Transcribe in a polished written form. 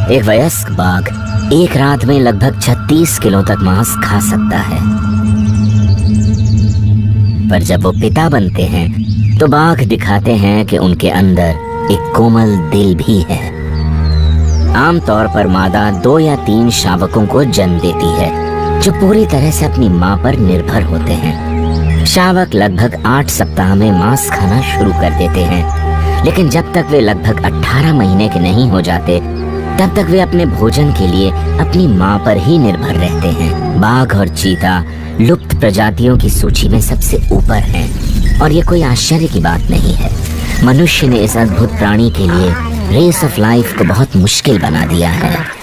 एक वयस्क बाघ एक रात में लगभग 36 किलो तक मांस खा सकता है। पर जब वो पिता बनते हैं तो बाघ दिखाते हैं कि उनके अंदर एक कोमल दिल भी है। आमतौर पर मादा 2 या 3 शावकों को जन्म देती है जो पूरी तरह से अपनी मां पर निर्भर होते हैं। शावक लगभग 8 सप्ताह में मांस खाना शुरू कर देते हैं, लेकिन जब तक वे लगभग 18 महीने के नहीं हो जाते तब तक वे अपने भोजन के लिए अपनी मां पर ही निर्भर रहते हैं। बाघ और चीता लुप्त प्रजातियों की सूची में सबसे ऊपर हैं और ये कोई आश्चर्य की बात नहीं है। मनुष्य ने इस अद्भुत प्राणी के लिए रेस ऑफ लाइफ को बहुत मुश्किल बना दिया है।